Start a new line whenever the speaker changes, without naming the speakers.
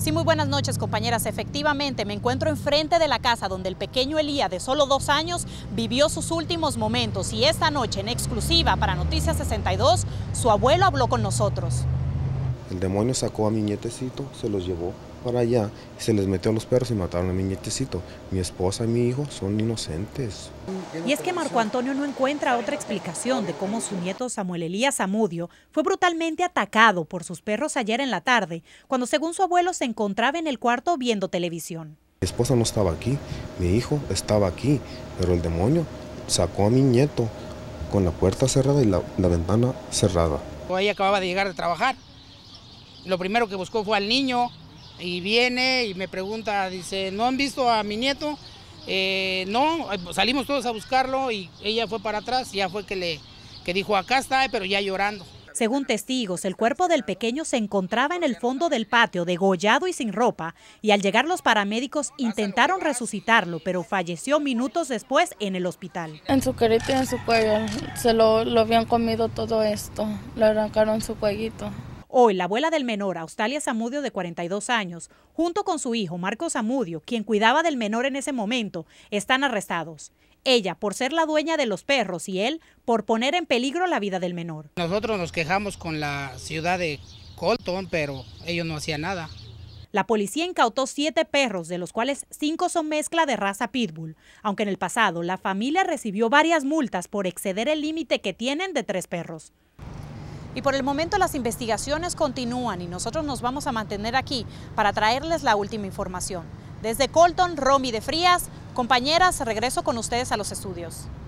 Sí, muy buenas noches, compañeras. Efectivamente, me encuentro enfrente de la casa donde el pequeño Elías, de solo 2 años, vivió sus últimos momentos. Y esta noche, en exclusiva para Noticias 62, su abuelo habló con nosotros.
El demonio sacó a mi nietecito, se los llevó para allá, y se les metió a los perros y mataron a mi nietecito. Mi esposa y mi hijo son inocentes.
Y es que Marco Antonio no encuentra otra explicación de cómo su nieto Samuel Elías Zamudio fue brutalmente atacado por sus perros ayer en la tarde, cuando según su abuelo se encontraba en el cuarto viendo televisión.
Mi esposa no estaba aquí, mi hijo estaba aquí, pero el demonio sacó a mi nieto con la puerta cerrada y la ventana cerrada.
Ella acababa de llegar de trabajar. Lo primero que buscó fue al niño y viene y me pregunta, dice, ¿no han visto a mi nieto? No, salimos todos a buscarlo y ella fue para atrás, ya fue que dijo, acá está, pero ya llorando.
Según testigos, el cuerpo del pequeño se encontraba en el fondo del patio, degollado y sin ropa, y al llegar los paramédicos intentaron resucitarlo, pero falleció minutos después en el hospital.
En su carita y en su cuello, lo habían comido todo esto, le arrancaron su cuellito.
Hoy, la abuela del menor, Austalia Zamudio, de 42 años, junto con su hijo, Marco Zamudio, quien cuidaba del menor en ese momento, están arrestados. Ella, por ser la dueña de los perros, y él, por poner en peligro la vida del menor.
Nosotros nos quejamos con la ciudad de Colton, pero ellos no hacían nada.
La policía incautó 7 perros, de los cuales 5 son mezcla de raza pitbull, aunque en el pasado la familia recibió varias multas por exceder el límite que tienen de 3 perros. Y por el momento las investigaciones continúan y nosotros nos vamos a mantener aquí para traerles la última información. Desde Colton, Romy de Frías, compañeras, regreso con ustedes a los estudios.